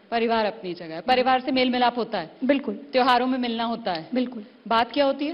परिवार अपनी जगह है, परिवार से मेल मिलाप होता है, बिल्कुल, त्योहारों में मिलना होता है, बिल्कुल। बात क्या होती है?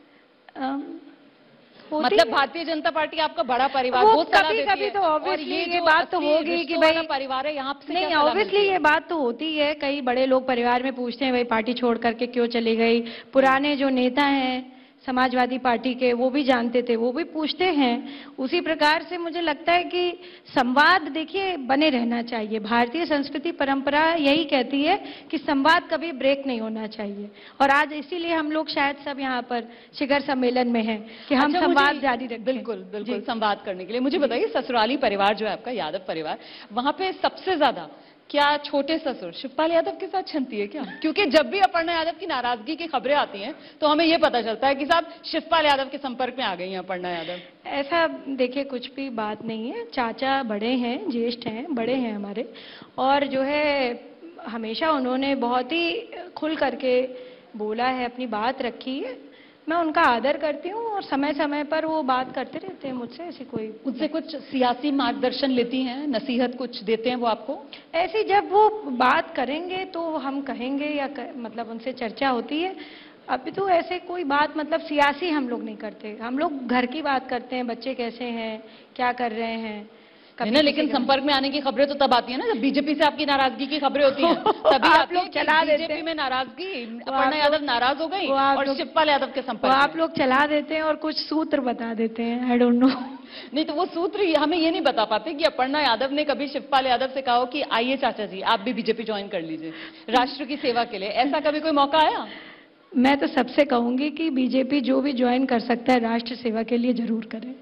मतलब भारतीय जनता पार्टी आपका बड़ा परिवार, वो कभी तो ऑब्वियसली ये बात तो होगी कि भाई परिवार है यहाँ से, नहीं, ऑब्वियसली ये बात तो होती है। कई बड़े लोग परिवार में पूछते हैं भाई पार्टी छोड़ करके क्यों चली गई। पुराने जो नेता हैं समाजवादी पार्टी के, वो भी जानते थे, वो भी पूछते हैं। उसी प्रकार से मुझे लगता है कि संवाद देखिए बने रहना चाहिए। भारतीय संस्कृति परंपरा यही कहती है कि संवाद कभी ब्रेक नहीं होना चाहिए, और आज इसीलिए हम लोग शायद सब यहाँ पर शिखर सम्मेलन में हैं कि हम संवाद जारी रखें। बिल्कुल बिल्कुल, संवाद करने के लिए मुझे बताइए, ससुराली परिवार जो है आपका, यादव परिवार, वहां पे सबसे ज्यादा क्या छोटे ससुर शिवपाल यादव के साथ छनती है क्या? क्योंकि जब भी अपर्णा यादव की नाराजगी की खबरें आती हैं तो हमें यह पता चलता है कि साहब शिवपाल यादव के संपर्क में आ गई हैं अपर्णा यादव। ऐसा देखिए कुछ भी बात नहीं है। चाचा बड़े हैं, ज्येष्ठ हैं, बड़े हैं हमारे, और जो है हमेशा उन्होंने बहुत ही खुल करके बोला है, अपनी बात रखी है। मैं उनका आदर करती हूँ और समय समय पर वो बात करते रहते हैं मुझसे। ऐसी कोई उनसे कुछ सियासी मार्गदर्शन लेती हैं, नसीहत कुछ देते हैं वो आपको? ऐसी जब वो बात करेंगे तो हम कहेंगे या मतलब उनसे चर्चा होती है। अभी तो ऐसे कोई बात मतलब सियासी हम लोग नहीं करते। हम लोग घर की बात करते हैं, बच्चे कैसे हैं, क्या कर रहे हैं। ना, लेकिन संपर्क में आने की खबरें तो तब आती है ना जब बीजेपी से आपकी नाराजगी की खबरें होती हैं, तभी आप लोग चला देते हैं। बीजेपी में नाराजगी, अपर्णा यादव नाराज हो गई और शिवपाल यादव के संपर्क में आप लोग चला देते हैं और कुछ सूत्र बता देते हैं। I don't know. नहीं तो वो सूत्र हमें ये नहीं बता पाते कि अपर्णा यादव ने कभी शिवपाल यादव से कहा कि आइए चाचा जी आप भी बीजेपी ज्वाइन कर लीजिए राष्ट्र की सेवा के लिए, ऐसा कभी कोई मौका आया? मैं तो सबसे कहूंगी कि बीजेपी जो भी ज्वाइन कर सकता है राष्ट्र सेवा के लिए जरूर करे।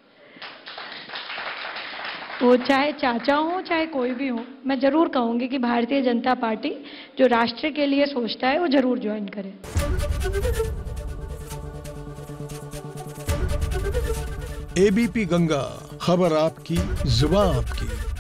वो चाहे चाचा हो चाहे कोई भी हो, मैं जरूर कहूंगी कि भारतीय जनता पार्टी जो राष्ट्र के लिए सोचता है वो जरूर ज्वाइन करे। एबीपी गंगा, खबर आपकी, जुबान आपकी।